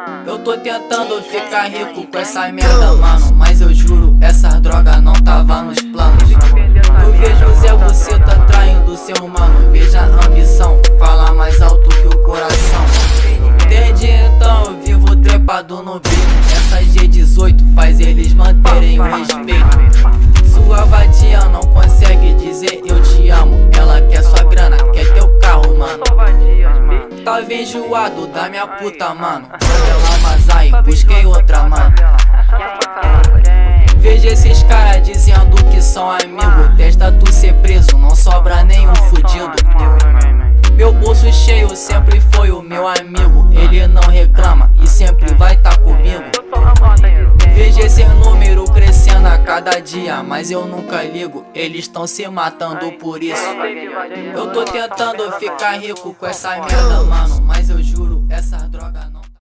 Eu tô tentando ficar rico com essa merda, mano, mas eu juro, essa droga não tava nos planos. Eu vejo o Zé Buceta traindo seu mano. Veja a ambição, fala mais alto que o coração. Desde então eu vivo trepado no bico. Essa G18 faz eles manterem o respeito. Sua vadia não consegue dizer eu te amo. Ela quer sua grana, quer teu carro, mano. Tava enjoado da minha puta, mano. Ela Mazai, busquei outra, mano. Veja esses caras dizendo que são amigos. Testa tu ser preso, não sobra nenhum fudido. Meu bolso cheio sempre foi o meu amigo. Ele não reclama e sempre vai tá comigo. Veja esse número crescendo a cada dia, mas eu nunca ligo, eles tão se matando por isso. Eu tô tentando ficar rico com essa merda, mano, mas eu juro, essa droga não